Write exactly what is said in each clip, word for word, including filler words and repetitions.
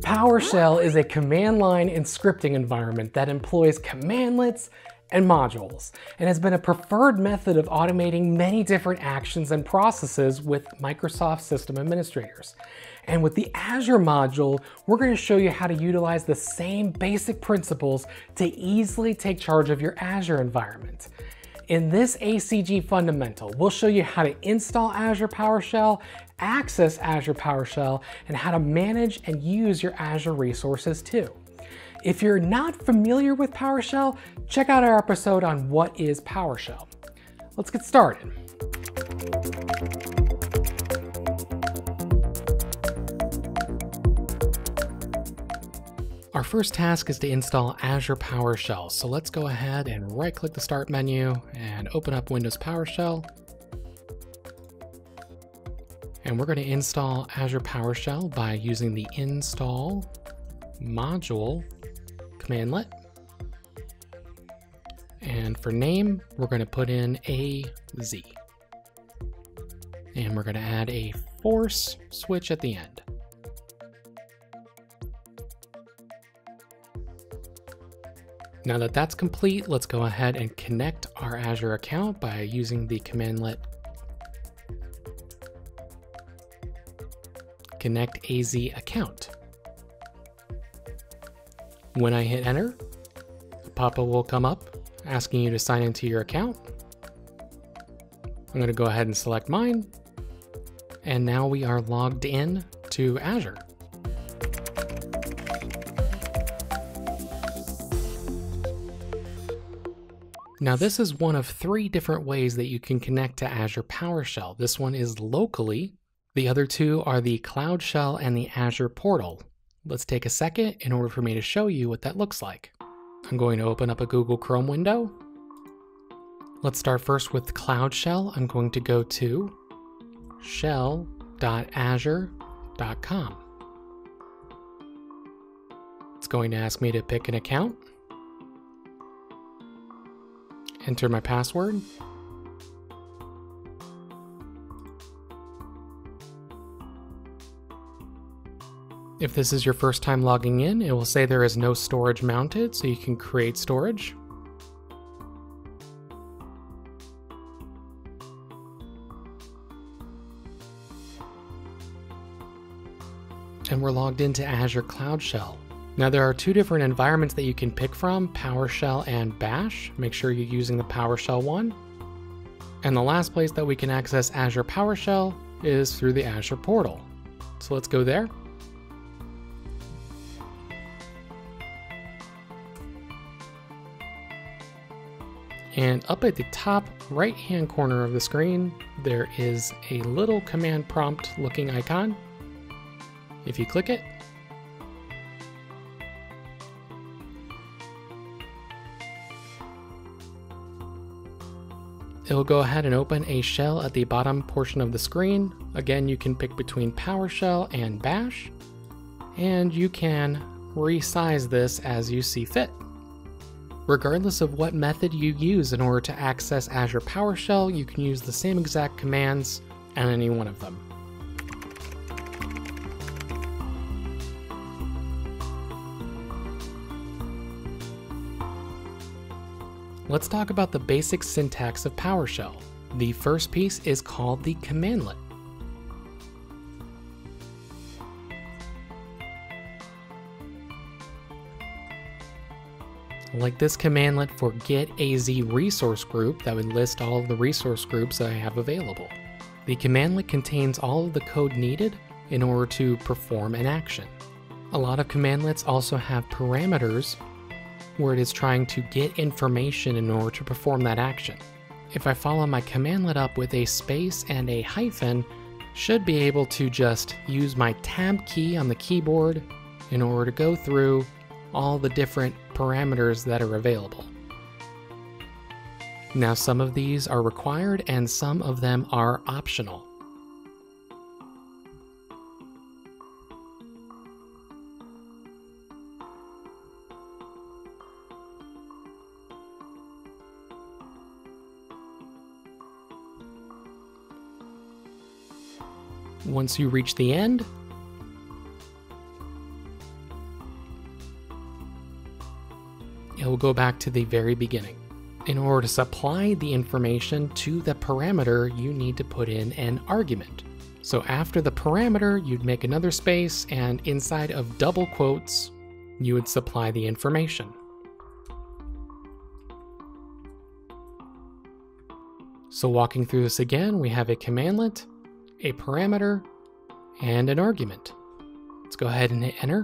PowerShell is a command line and scripting environment that employs commandlets and modules, and has been a preferred method of automating many different actions and processes with Microsoft system administrators. And with the Azure module, we're going to show you how to utilize the same basic principles to easily take charge of your Azure environment. In this A C G Fundamental, we'll show you how to install Azure PowerShell, access Azure PowerShell, and how to manage and use your Azure resources too. If you're not familiar with PowerShell, check out our episode on what is PowerShell. Let's get started. Our first task is to install Azure PowerShell. So let's go ahead and right-click the Start menu and open up Windows PowerShell. And we're going to install Azure PowerShell by using the install module commandlet. And for name, we're going to put in A Z. And we're going to add a force switch at the end. Now that that's complete, let's go ahead and connect our Azure account by using the commandlet connect A Z account. When I hit enter, a pop-up will come up asking you to sign into your account. I'm going to go ahead and select mine. And now we are logged in to Azure. Now this is one of three different ways that you can connect to Azure PowerShell. This one is locally. The other two are the Cloud Shell and the Azure portal. Let's take a second in order for me to show you what that looks like. I'm going to open up a Google Chrome window. Let's start first with Cloud Shell. I'm going to go to shell dot azure dot com. It's going to ask me to pick an account. Enter my password. If this is your first time logging in, it will say there is no storage mounted, so you can create storage. And we're logged into Azure Cloud Shell. Now there are two different environments that you can pick from, PowerShell and Bash. Make sure you're using the PowerShell one. And the last place that we can access Azure PowerShell is through the Azure portal. So let's go there. And up at the top right-hand corner of the screen, there is a little command prompt looking icon. If you click it, it'll go ahead and open a shell at the bottom portion of the screen. Again, you can pick between PowerShell and Bash, and you can resize this as you see fit. Regardless of what method you use in order to access Azure PowerShell, you can use the same exact commands on any one of them. Let's talk about the basic syntax of PowerShell. The first piece is called the commandlet. Like this commandlet for get A Z resource group that would list all of the resource groups that I have available. The commandlet contains all of the code needed in order to perform an action. A lot of commandlets also have parameters where it is trying to get information in order to perform that action. If I follow my commandlet up with a space and a hyphen, should be able to just use my tab key on the keyboard in order to go through all the different parameters that are available. Now some of these are required and some of them are optional. Once you reach the end, will go back to the very beginning. In order to supply the information to the parameter, you need to put in an argument. So after the parameter, you'd make another space, and inside of double quotes, you would supply the information. So walking through this again, we have a commandlet, a parameter, and an argument. Let's go ahead and hit enter.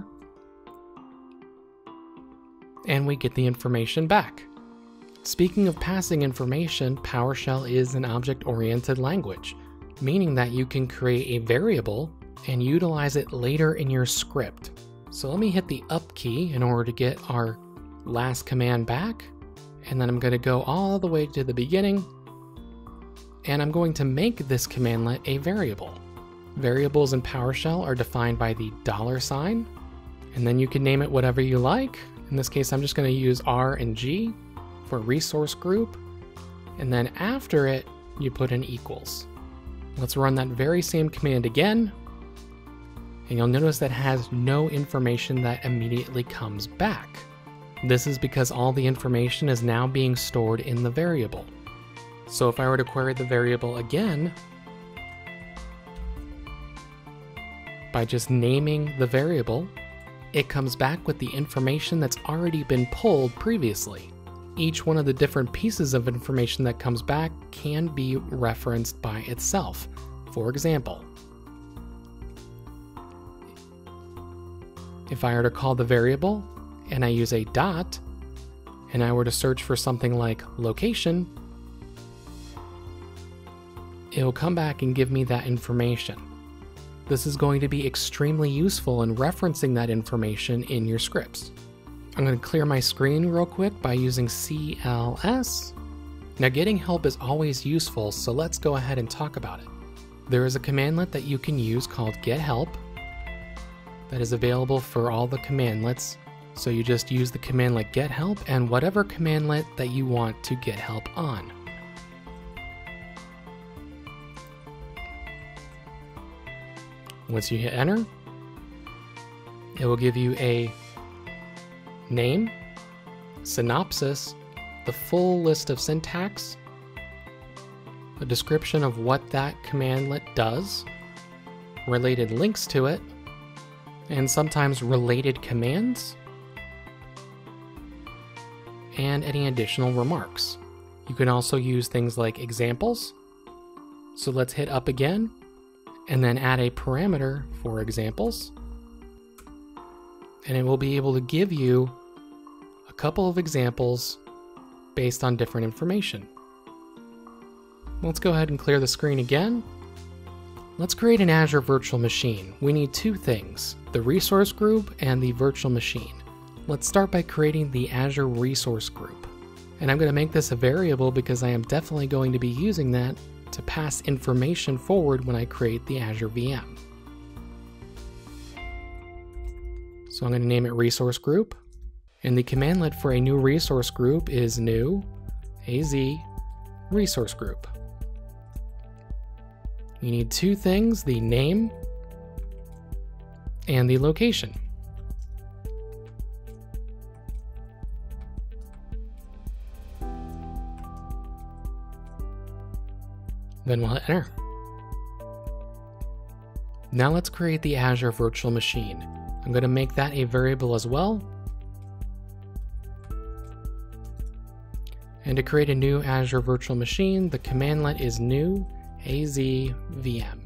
And we get the information back. Speaking of passing information, PowerShell is an object-oriented language, meaning that you can create a variable and utilize it later in your script. So let me hit the up key in order to get our last command back, and then I'm going to go all the way to the beginning, and I'm going to make this commandlet a variable. Variables in PowerShell are defined by the dollar sign, and then you can name it whatever you like. In this case, I'm just going to use R and G for resource group, and then after it, you put in equals. Let's run that very same command again, and you'll notice that has no information that immediately comes back. This is because all the information is now being stored in the variable. So if I were to query the variable again, by just naming the variable, it comes back with the information that's already been pulled previously. Each one of the different pieces of information that comes back can be referenced by itself. For example, if I were to call the variable and I use a dot, and I were to search for something like location, it will come back and give me that information. This is going to be extremely useful in referencing that information in your scripts. I'm going to clear my screen real quick by using C L S. Now getting help is always useful, so let's go ahead and talk about it. There is a commandlet that you can use called get help that is available for all the commandlets. So you just use the commandlet get help and whatever commandlet that you want to get help on. Once you hit enter, it will give you a name, synopsis, the full list of syntax, a description of what that commandlet does, related links to it, and sometimes related commands, and any additional remarks. You can also use things like examples. So let's hit up again, and then add a parameter for examples. And it will be able to give you a couple of examples based on different information. Let's go ahead and clear the screen again. Let's create an Azure virtual machine. We need two things, the resource group and the virtual machine. Let's start by creating the Azure resource group. And I'm going to make this a variable because I am definitely going to be using that to pass information forward when I create the Azure V M. So I'm going to name it resource group, and the commandlet for a new resource group is new Az resource group. You need two things, the name and the location. Then we'll hit enter. Now let's create the Azure virtual machine. I'm going to make that a variable as well. And to create a new Azure virtual machine, the commandlet is new Az V M.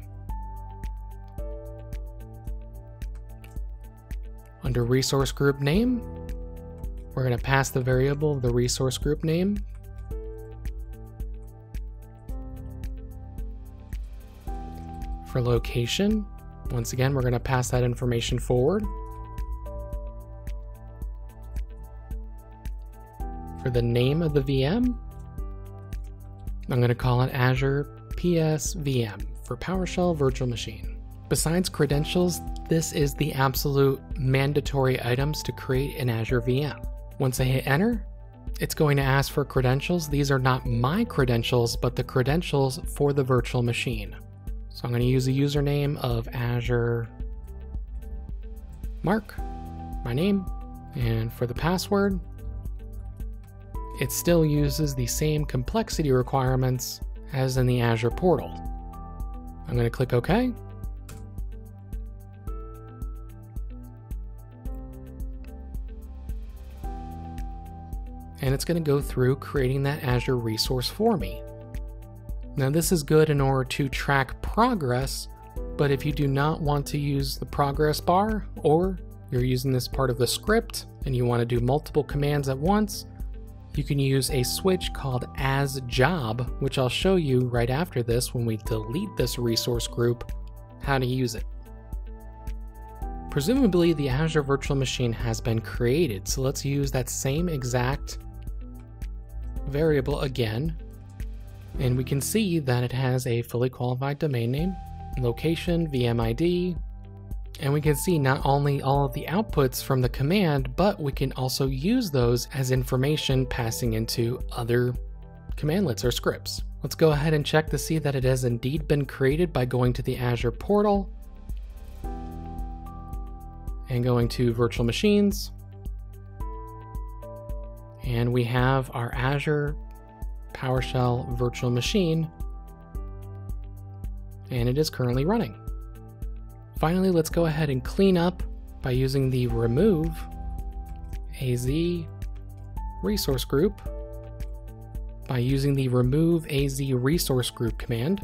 Under resource group name, we're going to pass the variable of the resource group name. For location, once again, we're going to pass that information forward. For the name of the V M, I'm going to call it Azure P S V M for PowerShell Virtual Machine. Besides credentials, this is the absolute mandatory items to create an Azure V M. Once I hit enter, it's going to ask for credentials. These are not my credentials, but the credentials for the virtual machine. So I'm going to use a username of Azure Mark, my name, and for the password, it still uses the same complexity requirements as in the Azure portal. I'm going to click OK. And it's going to go through creating that Azure resource for me. Now this is good in order to track progress, but if you do not want to use the progress bar, or you're using this part of the script and you want to do multiple commands at once, you can use a switch called as job, which I'll show you right after this when we delete this resource group, how to use it. Presumably the Azure virtual machine has been created, so let's use that same exact variable again, and we can see that it has a fully qualified domain name, location, V M I D, and we can see not only all of the outputs from the command, but we can also use those as information passing into other commandlets or scripts. Let's go ahead and check to see that it has indeed been created by going to the Azure portal and going to virtual machines. And we have our Azure PowerShell virtual machine, and it is currently running. Finally, let's go ahead and clean up by using the remove A Z resource group, by using the remove A Z resource group command.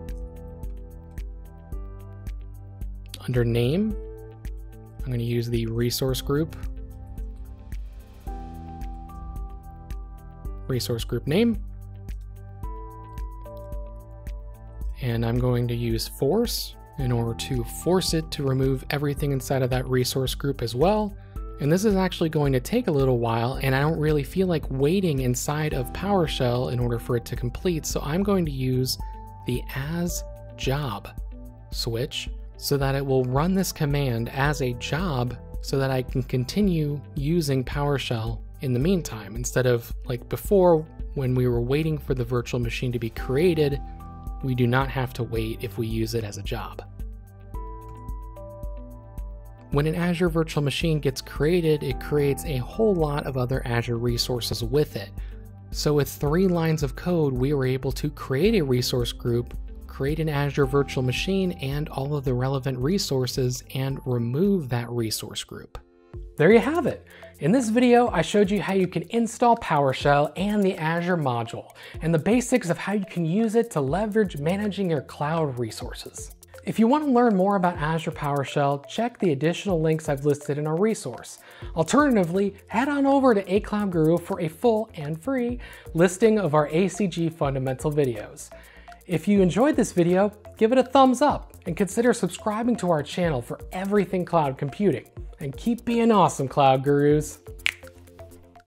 Under name, I'm going to use the resource group, resource group name, and I'm going to use force in order to force it to remove everything inside of that resource group as well. And this is actually going to take a little while, and I don't really feel like waiting inside of PowerShell in order for it to complete, so I'm going to use the as job switch so that it will run this command as a job so that I can continue using PowerShell in the meantime, instead of like before when we were waiting for the virtual machine to be created. We do not have to wait if we use it as a job. When an Azure virtual machine gets created, it creates a whole lot of other Azure resources with it. So with three lines of code, we were able to create a resource group, create an Azure virtual machine and all of the relevant resources, and remove that resource group. There you have it. In this video, I showed you how you can install PowerShell and the Azure module, and the basics of how you can use it to leverage managing your cloud resources. If you want to learn more about Azure PowerShell, check the additional links I've listed in our resource. Alternatively, head on over to A Cloud Guru for a full and free listing of our A C G Fundamental videos. If you enjoyed this video, give it a thumbs up and consider subscribing to our channel for everything cloud computing. And keep being awesome, Cloud Gurus.